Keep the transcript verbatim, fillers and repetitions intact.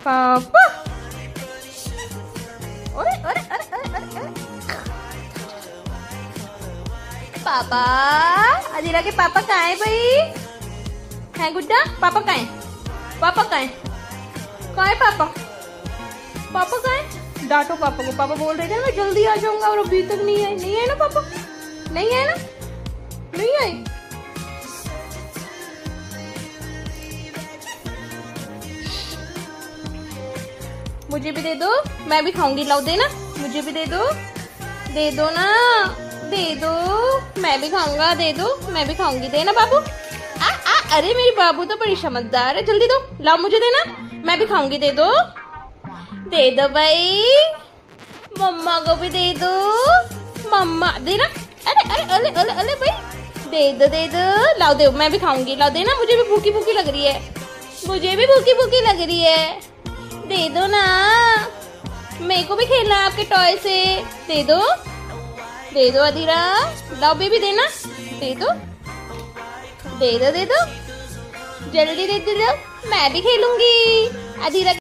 पापा। अरे अरे अरे अरे अरे पापा, अधीरा के पापा कहाँ है भाई? है गुड्डा? पापा कहाँ है? पापा कहाँ है? कहाँ है पापा? पापा कहाँ है? डांटो पापा को। पापा बोल रहे थे मैं जल्दी आ जाऊंगा और अभी तक नहीं आए। नहीं आए ना पापा? नहीं आए ना? नहीं आए। मुझे भी दे दो, मैं भी खाऊंगी। लाओ देना, मुझे भी दे दो। दे दो ना, दे दो, मैं भी खाऊंगा। दे दो, मैं भी खाऊंगी। देना बाबू। आ आ अरे मेरी बाबू तो बड़ी समझदार है। जल्दी दो, लाओ मुझे देना, मैं भी खाऊंगी। दे दो, दे दो भाई। मम्मा को भी दे दो। मम्मा देना। अरे अरे अरे अरे अरे भाई, दे दो दे दो। लाओ दे, मैं भी खाऊंगी। लाओ देना, मुझे भी भूखी भूखी लग रही है। मुझे भी भूखी भूखी लग रही है। दे दो ना, मेरे को भी खेलना है आपके टॉय से। दे दो, दे दो अधीरा। लाओ बेबी देना। दे दो दे दो दे दो, जल्दी दे दो, मैं भी खेलूंगी। अधीरा